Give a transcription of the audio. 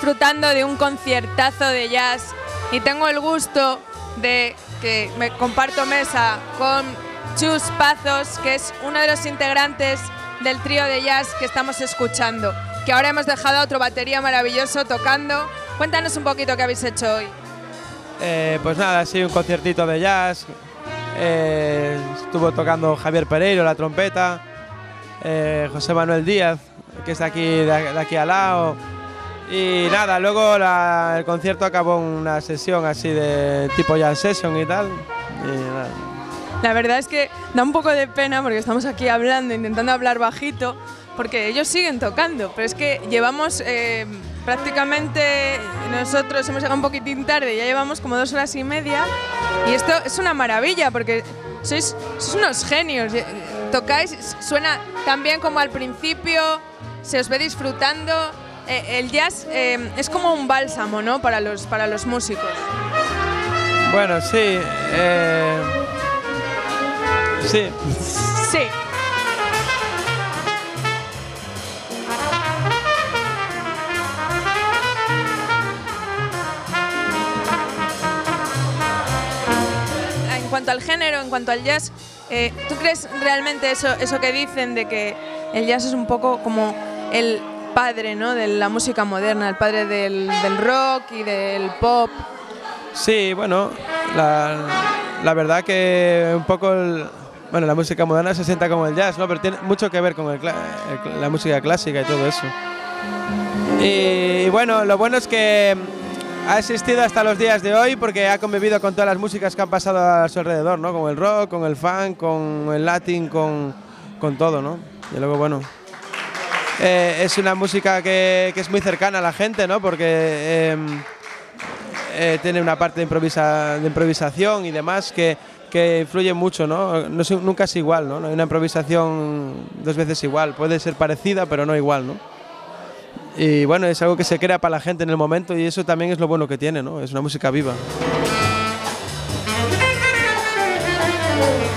disfrutando de un conciertazo de jazz y tengo el gusto de que me comparto mesa con Chus Pazos, que es uno de los integrantes del trío de jazz que estamos escuchando, que ahora hemos dejado a otro batería maravilloso tocando. Cuéntanos un poquito qué habéis hecho hoy. Pues nada, sí, un conciertito de jazz. Estuvo tocando Javier Pereiro la trompeta, José Manuel Díaz, que está aquí de aquí al lado. Y nada, luego el concierto acabó en una sesión así de tipo jam session y tal. Y nada. La verdad es que da un poco de pena porque estamos aquí hablando, intentando hablar bajito, porque ellos siguen tocando, pero es que llevamos prácticamente, nosotros hemos llegado un poquitín tarde, ya llevamos como 2 horas y media y esto es una maravilla porque sois unos genios, tocáis, suena tan bien como al principio, se os ve disfrutando. El jazz es como un bálsamo, ¿no?, para los músicos. Bueno, sí. Sí. Sí. En cuanto al género, en cuanto al jazz, ¿tú crees realmente eso que dicen de que el jazz es un poco como el padre, ¿no?, de la música moderna, el padre del rock y del pop? Sí, bueno, la verdad que un poco la música moderna se sienta como el jazz, ¿no? Pero tiene mucho que ver con la música clásica y todo eso. Y bueno, lo bueno es que ha existido hasta los días de hoy porque ha convivido con todas las músicas que han pasado a su alrededor, ¿no? Con el rock, con el funk, con el latín, con todo, ¿no? Y luego, bueno, es una música que es muy cercana a la gente, ¿no? Porque tiene una parte de improvisación y demás que influye mucho, ¿no? Nunca es igual, ¿no? No hay una improvisación 2 veces igual. Puede ser parecida, pero no igual, ¿no? Y bueno, es algo que se crea para la gente en el momento y eso también es lo bueno que tiene, ¿no? Es una música viva.